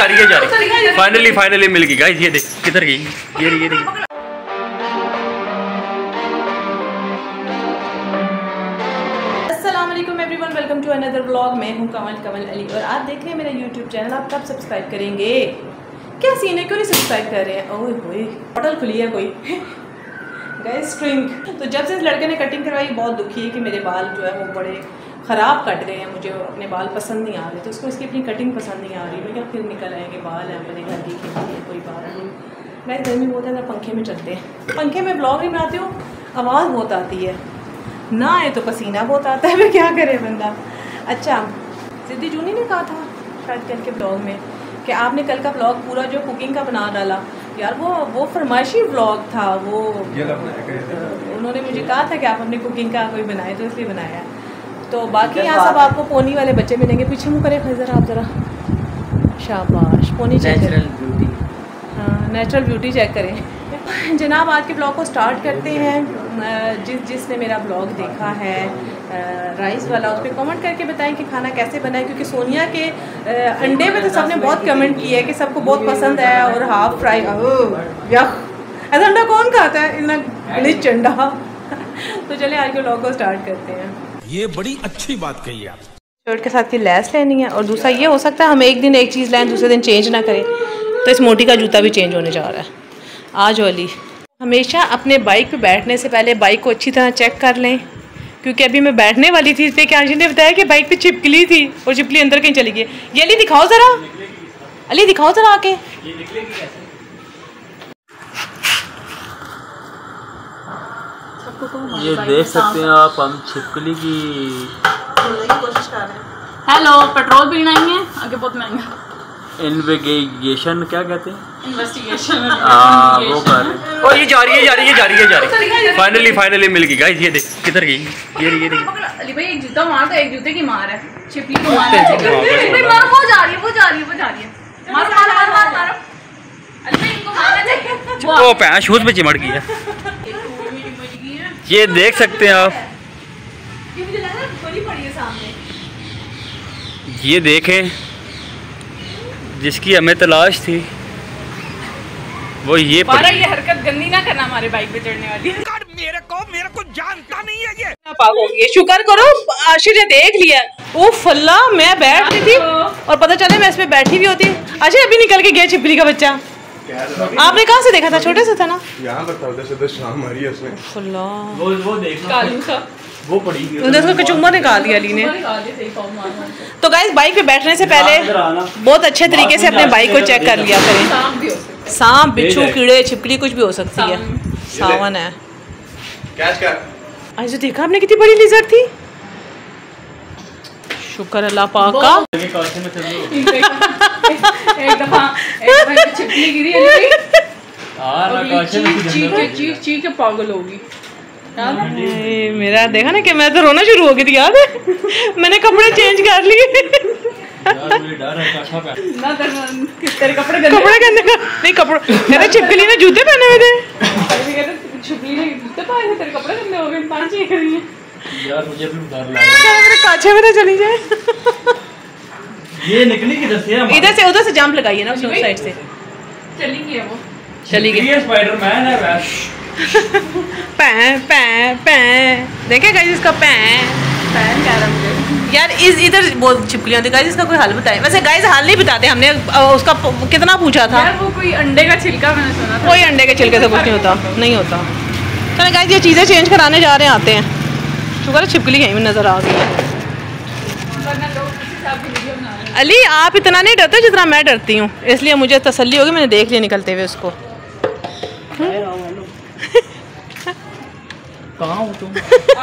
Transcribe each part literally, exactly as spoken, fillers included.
जा रही है जा रही है फाइनली फाइनली मिल गई गाइस। ये देख किधर गई, ये ये देख। अस्सलाम वालेकुम everyone, welcome to another vlog. मैं हूं कमल कमल अली और आप देख रहे हैं मेरा यूट्यूब चैनल। आप कब सब्सक्राइब करेंगे? क्या सीन है, क्यों नहीं सब्सक्राइब कर रहे हैं? ओए होए बॉटल खुली है कोई गाइस स्ट्रिंग। तो जब से इस लड़के ने कटिंग करवाई बहुत दुखी है कि मेरे बाल जो है वो बड़े ख़राब कट रहे हैं, मुझे अपने बाल पसंद नहीं आ रहे। तो उसको इसकी अपनी कटिंग पसंद नहीं आ रही। मैं क्या फिर निकल आएंगे बाल हैं अपने घर की खेती है, कोई बात नहीं। मैं गर्मी बहुत है ना, पंखे में चलते हैं। पंखे में ब्लॉग नहीं बनाती हूँ, आवाज़ बहुत आती है ना, आए तो पसीना बहुत आता है। मैं क्या करे बंदा। अच्छा, सिद्धि जूनी ने कहा था शायद कल के ब्लॉग में कि आपने कल का ब्लॉग पूरा जो कुकिंग का बना डाला। यार वो वो फरमाइशी ब्लॉग था वो, उन्होंने मुझे कहा था कि आप अपनी कुकिंग का कोई बनाए, तो इसलिए बनाया। तो बाकी यहाँ सब आपको पोनी वाले बच्चे मिलेंगे। पीछे मुँह करे खजर आप ज़रा, शाबाश। पोनी नेचुरल ब्यूटी, हाँ नेचुरल ब्यूटी चेक करें जनाब। आज के ब्लॉग को स्टार्ट करते हैं। जिस जिसने मेरा ब्लॉग देखा है राइस वाला, उस पर कमेंट करके बताएं कि खाना कैसे बनाए, क्योंकि सोनिया के अंडे में तो सबने बहुत कमेंट किया है कि सबको बहुत पसंद है। और हाफ फ्राई, ऐसा अंडा कौन खाता है, इतना ग्लिच अंडा तो चले आज के ब्लॉग को स्टार्ट करते हैं। ये बड़ी अच्छी बात कही आप। शर्ट के साथ की लेस लेनी है, और दूसरा ये हो सकता है हम एक दिन एक चीज़ लाएं दूसरे दिन चेंज ना करें। तो इस मोटी का जूता भी चेंज होने जा रहा है आज वाली। हमेशा अपने बाइक पे बैठने से पहले बाइक को अच्छी तरह चेक कर लें, क्योंकि अभी मैं बैठने वाली थी, इसलिए कि आंशी ने बताया कि बाइक पे छिपकली थी और छिपकली अंदर कहीं चली गई। ये अली दिखाओ ज़रा, अली दिखाओ ज़रा आके। ये देख सकते हैं आप, हम छिपकली की कोशिश कर रहे हैं। हेलो, पेट्रोल भी नहीं है आगे, बहुत महंगा। इन्वेस्टिगेशन क्या कहते हैं, इन्वेस्टिगेशन हाँ वो कर रहे हैं। और ये जा रही है जा रही है जा रही है जा रही है फाइनली फाइनली मिल गई गाइस। ये देख किधर गई, ये ये देख। अली भाई एक जूता मार, तो एक जूते की मार है, छिपकली को मार है। भाई मारो, वो जा रही है वो जा रही है वो जा रही है मारो मारो मारो मारो मारो। अली भाई इनको मारना चाहिए। वो पैर शूज पे चिमड़ गई है। ये देख सकते हैं आप, ये मुझे लगा बड़ी पड़ी है सामने। ये देखें जिसकी हमें तलाश थी वो ये बारा। ये हरकत गंदी ना करना हमारे बाइक पे चढ़ने वाली। मेरे को मेरे को जानता नहीं है ये। पागल हो गई, शुक्र करो आशिर ने देख लिया। उफ अल्लाह, मैं बैठ रही थी और पता चला मैं इस पे बैठी भी होती। आशिर अभी निकल के गया छिपकली का बच्चा। आपने कहाँ से देखा था? छोटे से था ना, यहाँ पर था। उधर से तो शाम मारी है उसने। अल्लाह, वो वो देखो कालू सा वो पड़ी थी, उधर से कचुम्बर निकाल दिया अली ने। तो गाइस, बाइक पे बैठने से पहले बहुत अच्छे तरीके से अपने बाइक को चेक कर लिया करें। सांप, बिच्छू, कीड़े, छिपकली कुछ भी हो सकती है। सावन है। आज देखा आपने कितनी बड़ी लिजर्ड थी। शुक्र अल्लाह पाक का। एक दफा एक दफा छिपकली गिरी चीख चीख चीख के पागल होगी। मेरा देखा ना कि मैं तो रोना शुरू हो गई थी, याद है? मैंने कपड़े चेंज कर लिए। तेरे कपड़े कपड़े करने का नहीं, कपड़े कहते छिपकली ने जूते पहने हुए थे। छिपकली ने जूते पहने थे, तेरे कपड़े गंदे हो गए। पांच ही करी है यार, मुझे भी डर लग रहा है। मेरे काछे में ना चली जाए। ये निकली किधर से? इधर से उधर से जंप लगाइए ना, उस साइड से चली गई है वो, चली गई। ये स्पाइडरमैन है वैसे। पैं पैं पैं देखे गाइस, इसका पैं पैन कह रहा मुझे यार। इस इधर बहुत छिपकलियां थी गाइस, इसका कोई हल बताए। वैसे गाइस हाल नहीं बताते, हमने उसका कितना पूछा था यार। वो कोई अंडे का छिलका मैंने सुना था। कोई अंडे के छिलके से कुछ नहीं होता, नहीं होता। चलो गाइस, ये चीज़ें चेंज कराने जा रहे हैं, आते हैं। शुक्र है छिपकली कहीं में नजर आ गई। अली आप इतना नहीं डरते जितना मैं डरती हूँ, इसलिए मुझे तसल्ली होगी। मैंने देख लिया निकलते हुए उसको। कहाँ हो तुम?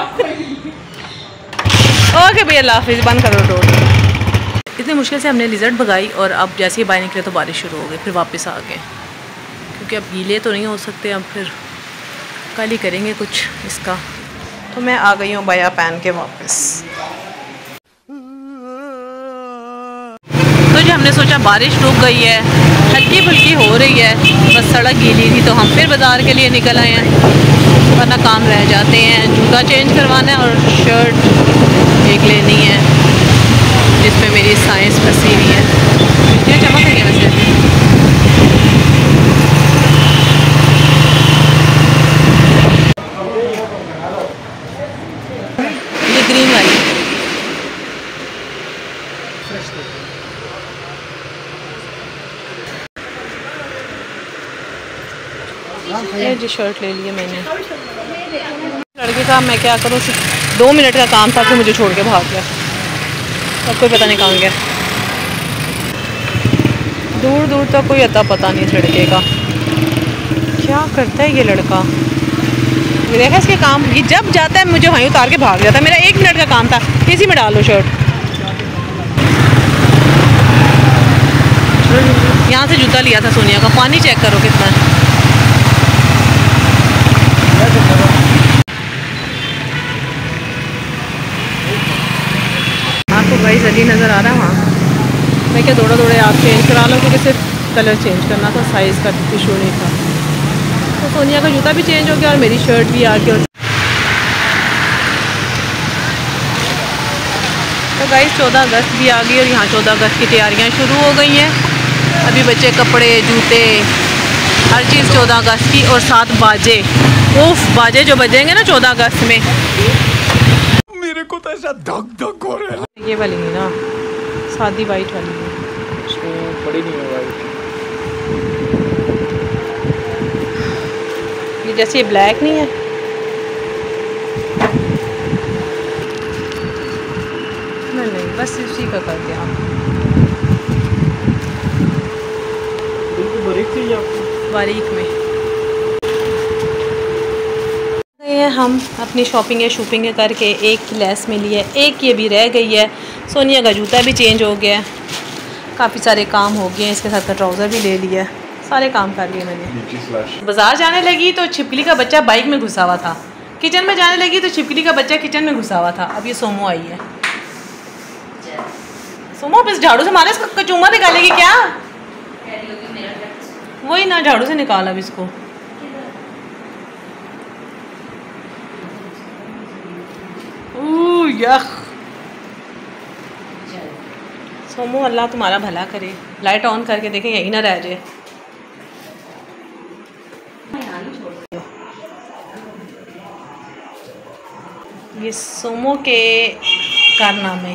ओके भैया, अल्लाह हाफिज़, बंद करो डोर। इतनी मुश्किल से हमने लिजर्ड भगाई और अब जैसे ही बाहर निकले तो बारिश शुरू हो गई। फिर वापस आ गए, क्योंकि अब गीले तो नहीं हो सकते, अब फिर कल ही करेंगे कुछ इसका। तो मैं आ गई हूँ बाया पहन के वापस। तो जो हमने सोचा बारिश रुक गई है, हल्की फुल्की हो रही है, बस सड़क गीली थी, तो हम फिर बाज़ार के लिए निकल आए हैं, वरना काम रह जाते हैं। जूता चेंज करवाना है और शर्ट एक लेनी है जिसमें मेरी साइंस फंसी हुई है। ये चमक रही है वैसे। ये जी शर्ट ले लिया मैंने। लड़के का मैं क्या करूँ, सिर्फ दो मिनट का काम था कि मुझे छोड़ के भाग गया, अब कोई पता नहीं कहाँ गया। दूर दूर तक कोई अता पता नहीं इस लड़के का, क्या करता है ये लड़का। ये देखा इसके काम, ये जब जाता है मुझे वहीं उतार के भाग जाता है। मेरा एक मिनट का काम था, इसी में डालो शर्ट। यहाँ से जूता लिया था सोनिया का, पानी चेक करो कितना है। आपको गाइस अली नज़र आ रहा है वहाँ? मैं क्या दौड़ा दौड़े आप चेंज करा लो, क्योंकि सिर्फ कलर चेंज करना था, साइज़ का इशू नहीं था। तो सोनिया का जूता भी चेंज हो गया और मेरी शर्ट भी आ गई। तो गाइस चौदह अगस्त भी आ गई और यहाँ चौदह अगस्त की तैयारियाँ शुरू हो गई हैं। अभी बच्चे कपड़े जूते हर चीज़ चौदह अगस्त की, और साथ बाजे, उफ बाजे जो बजेंगे ना चौदह अगस्त में। मेरे को तो ऐसा धक धक हो रहा है। ये वाली नहीं ना, सादी वाइट वाली है, बड़ी नहीं है वाइट। ये जैसे ये ब्लैक नहीं है, नहीं नहीं बस इसी का कर दिया। बारीक चाहिए आपको? बारीक में ये हम अपनी शॉपिंग है शूपिंग करके एक की लेस मिली है, एक ये भी रह गई है। सोनिया का जूता भी चेंज हो गया है, काफ़ी सारे काम हो गए हैं। इसके साथ का ट्राउज़र भी ले लिया, सारे काम कर लिए मैंने। बाज़ार जाने लगी तो छिपकली का बच्चा बाइक में घुसा हुआ था, किचन में जाने लगी तो छिपकली का बच्चा किचन में घुसा हुआ था। अब ये सोमो आई है, सोमो बस झाड़ू से मारे इसको कचूमा निकालेगी क्या? वही ना, झाड़ू से निकाला अब इसको। यख सोमो अल्लाह तुम्हारा भला करे, लाइट ऑन करके देखें यही ना रह जाए। ये सोमो के कारनामे।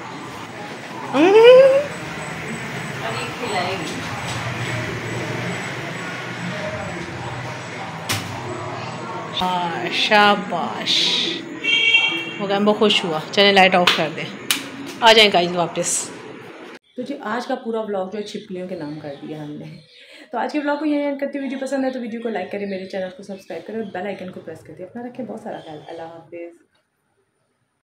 शाबाश, वो गैम्बो खुश हुआ। चले लाइट ऑफ कर दे, आ जाए गाइस वापस। तो जी आज का पूरा ब्लॉग जो है छिपकलियों के नाम कर दिया हमने। तो आज के ब्लॉग को यही एंड करती, वीडियो पसंद है तो वीडियो को लाइक करें, मेरे चैनल को सब्सक्राइब करें और बेल आइकन को प्रेस कर दिए। अपना रखें बहुत सारा ख्याल। अल्लाह हाफिज़।